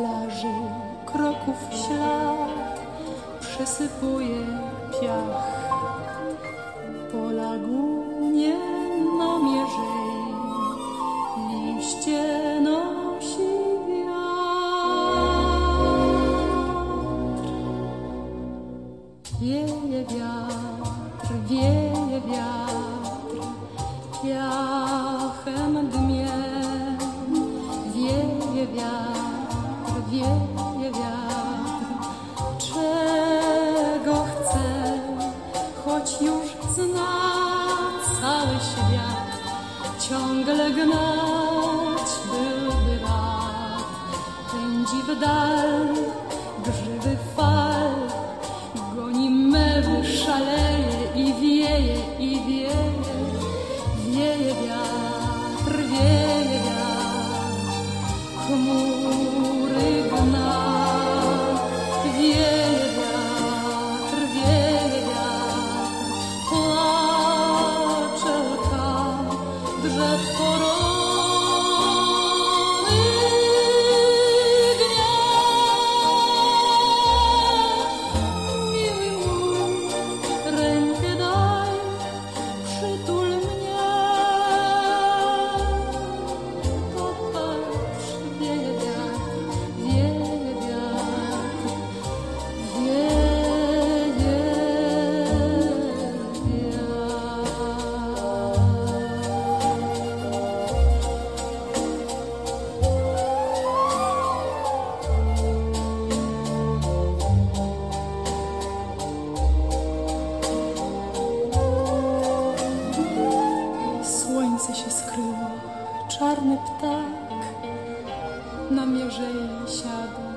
plaży kroków ślad przesypuje piach. Po lagunie na mierzei liście nosi wiatr. Wieje wiatr, wieje wiatr, piachem dmie. Wieje wiatr, wieje wiatr, czego chce, choć już zna cały świat, ciągle gnać byłby rad. Pędzi w dal grzywy fal, goni mewy, szaleje i wieje, i wieje. Wieje wiatr, wieje wiatr, chmury gna. Wieje wiatr, wieje wiatr, płacze łka drzew porony gniew. Miły mój, rękę daj, przytul mnie. Popatrz, wieje wiatr, wieje wiatr, wieje wiatr. Słońce się skryło, czarny ptak na mierzei siadł.